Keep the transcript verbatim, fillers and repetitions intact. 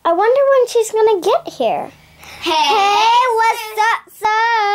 I wonder when she's gonna get here. Hey, hey what's up, sir?